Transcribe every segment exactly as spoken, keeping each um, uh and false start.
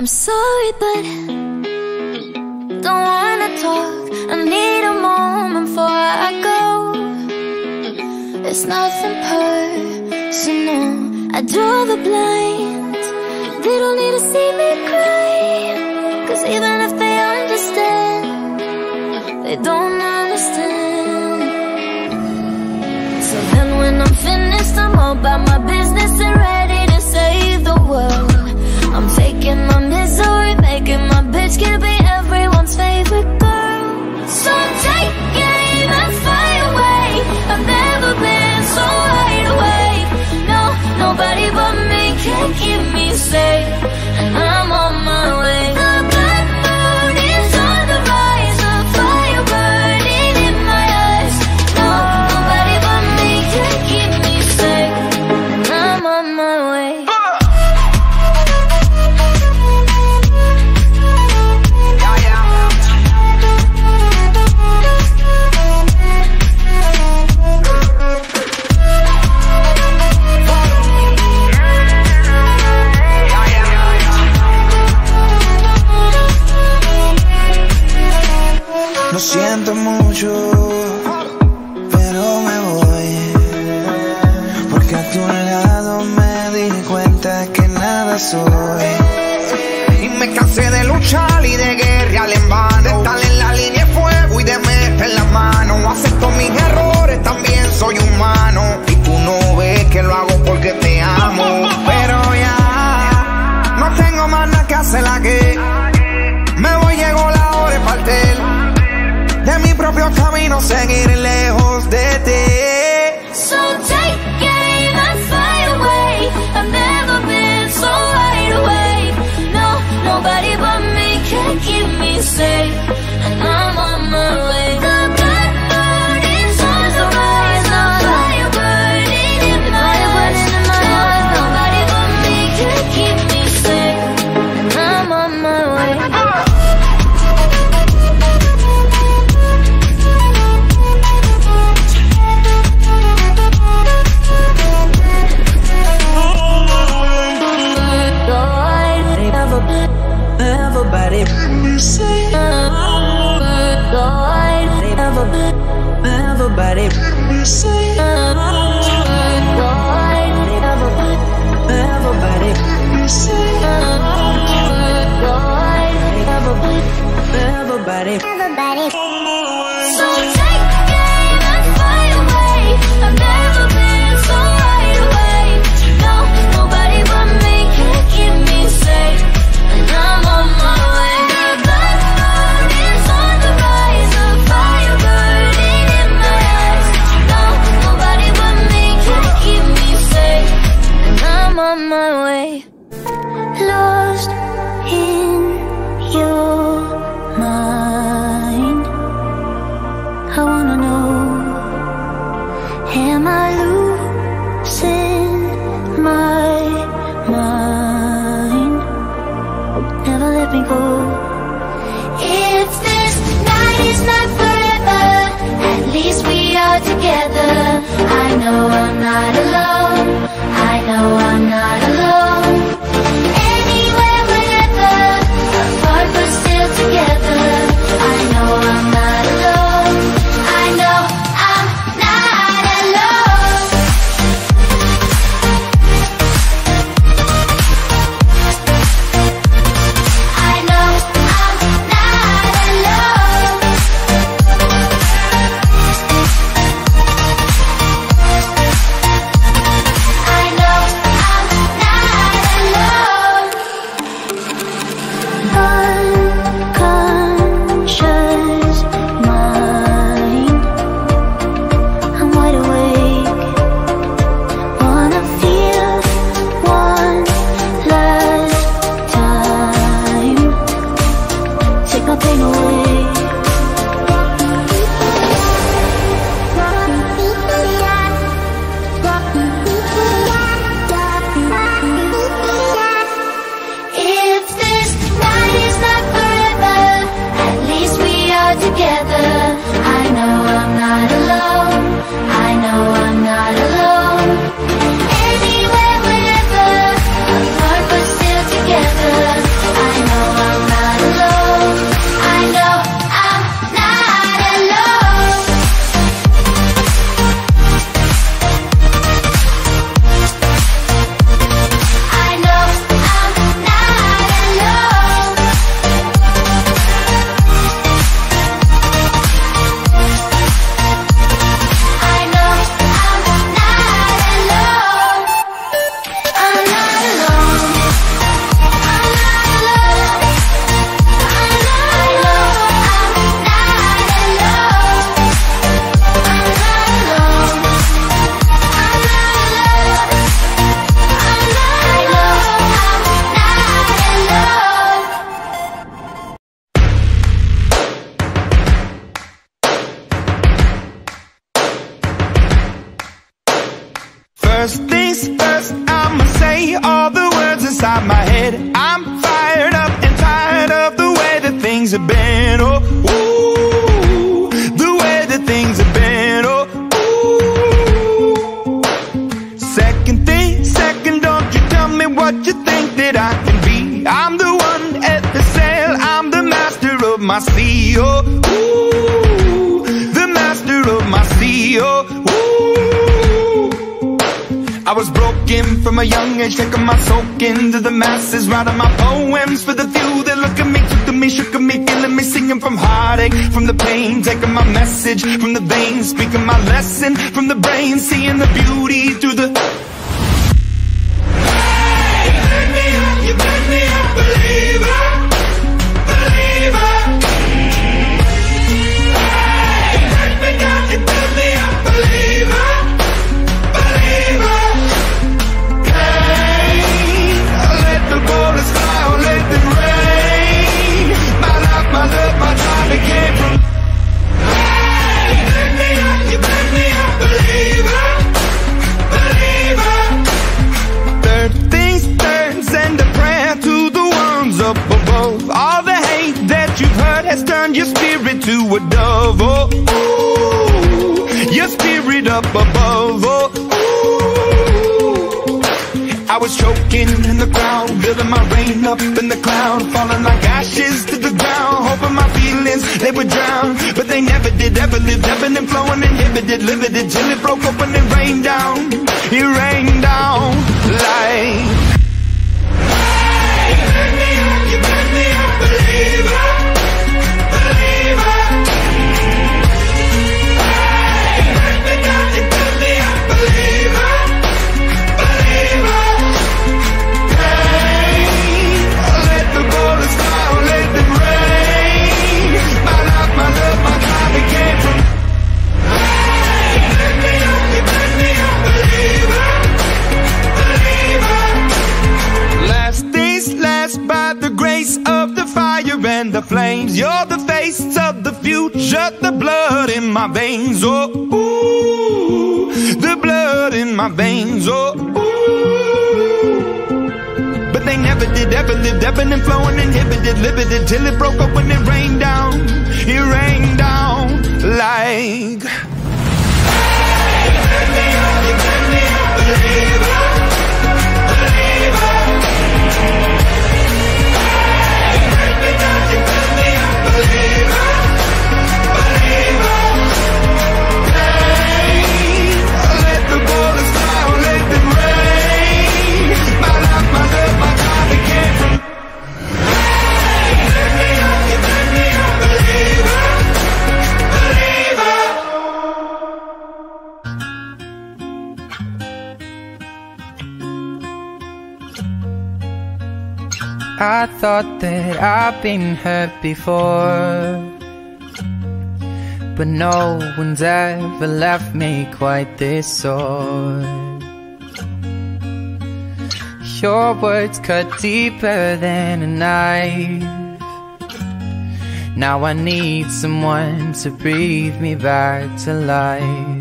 I'm sorry, but don't wanna talk. I need a moment before I go. It's nothing personal. I draw the blinds. They don't need to see me cry, 'cause even if they understand, they don't understand. So then when I'm finished, I'm all about my business and ready to save the world. I'm faking my misery, making my bitch can be everyone's favorite girl. So take aim and fly away. I've never been so wide awake. No, nobody but me can keep me safe, and I'm on my way. The black moon is on the rise, a fire burning in my eyes. No, nobody but me can keep me safe, and I'm on my way. Lo siento mucho, pero me voy, porque a tu lado me di cuenta que nada soy. Y me cansé de luchar y de guerrear en vano, de estar en la línea de fuego y de meter la mano. Acepto mis errores, también soy humano, y tú no ves que lo hago porque te amo. Pero ya no tengo más nada que hacer aquí. Me voy, llegó la hora de partir de mi propio camino, seguir lejos de ti. So take aim and fly away. I've never been so wide awake. No, nobody but me can keep me safe, and I'm on my way. The black moon is on the rise, a fire burning in my eyes. Nobody but me can keep me safe, and I'm on my way. Everybody, everybody, everybody, everybody. So take aim and fly away. I've never been so wide awake. No, nobody but me can keep me safe, and I'm on my way. The black moon is on the rise, a fire burning in my eyes. No, nobody but me can keep me safe, and I'm on my way. Lost in your mind, I wanna know, am I losing my mind? Never let me go. If this night is not forever, at least we are together. I know I'm not alone, I know I'm not alone. Anywhere, whenever, apart but still together. I know I'm not alone, I know I'm not alone. I know I'm not alone. I know I'm not alone. Unconscious mind, I'm wide awake. Wanna feel one last time. Take my pain away. If this night is not forever, at least we are together. I know I'm not alone, I know I'm not alone. Anywhere, whenever, apart but still together. I have been. Oh, ooh, the way that things have been. Oh, ooh. Second thing, second, don't you tell me what you think that I can be. I'm the one at the sail, I'm the master of my sea. Oh, ooh, the master of my sea. Oh, ooh. I was broken from a young age, taking my soak into the masses, writing my poems for the few that look at me, took to me, shook at me, feeling me, singing from heartache, from the pain, taking my message from the veins, speaking my lesson from the brain, seeing the beauty through the... Hey, you make me up, you make me up, believer, believer. Hey, you make me up, you make me up, believer, believer. Hey, let the bullets fly, or let them rain. My life, my love, my time, it came from... Hey, you make me up, you make me up, believer, believer. Third things third, send a prayer to the ones up above. All the hate that you've heard has turned your spirit to a dove. Oh, ooh, your spirit up above. Oh, ooh. I was choking in the crowd, building my rain up in the cloud, falling like ashes to the ground, hoping my feelings, they would drown. But they never did, ever lived, ebbing and flowing, inhibited, limited, till it broke open and rained down. It rained down like... Hey, you make me up, you make me up, believer, believer. Hey, you make me up, you make me up, believer, believer. Hey, let the bullets fly, let them rain. My life, my love, my time, it came from... Hey, you make me up, you make me up, believer, believer. Last days last by the grace of the fire and the flames. You're the face of the future, the blood in my veins. Oh, ooh, the blood in my veins. Oh, ooh. But they never did, ever lived, ebbing and flowing, inhibited, limited, till it broke up when it rained down. It rained down like... Hey, you make me up, you make me up, believer, believer. Hey, you make me up, you make me up, believer, believer. Hey, let the bullets fly, let them rain. My life, my love, my time, it came from... Hey, you make me up, you make me up, believer, believer. I thought that I've been hurt before, but no one's ever left me quite this sore. Your words cut deeper than a knife. Now I need someone to breathe me back to life.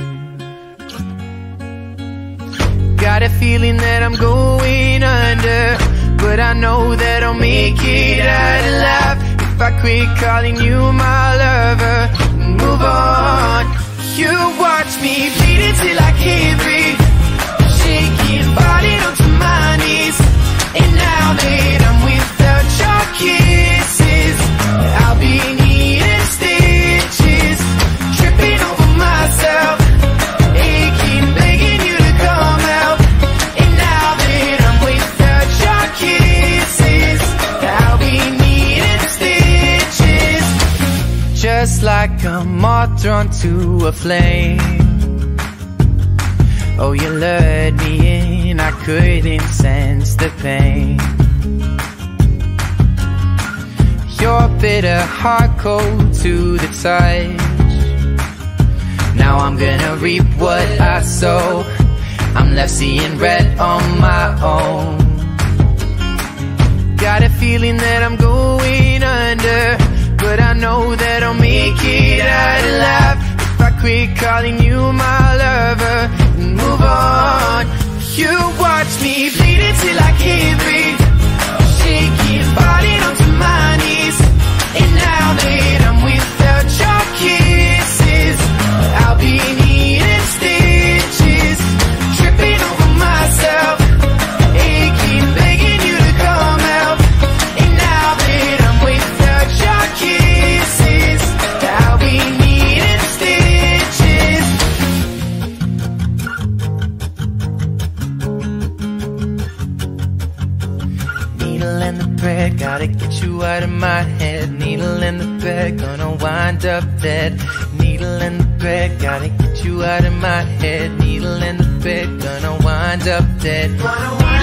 Got a feeling that I'm going under, but I know that I'll make it out alive if I quit calling you my lover and move on. You watch me bleed until I can't breathe, shaking, falling onto my knees. And now that I'm without your kisses, I'll be needing stitches, tripping over myself, aching, begging you to come out. And now that I'm without your kisses, I'll be needing stitches, just like a moth drawn to a flame. Oh, you lured me in, I couldn't sense the pain. Your bitter heart cold to the touch. Now I'm gonna reap what I sow. I'm left seeing red on my own. Got a feeling that I'm going under, but I know that I'll make it out alive if I quit calling you my lover and move on. You watch me bleed until I can't breathe, shaking, falling onto my knees. And now gotta get you out of my head. Needle in the bed, gonna wind up dead. Needle in the bed, gotta get you out of my head. Needle in the bed, gonna wind up dead.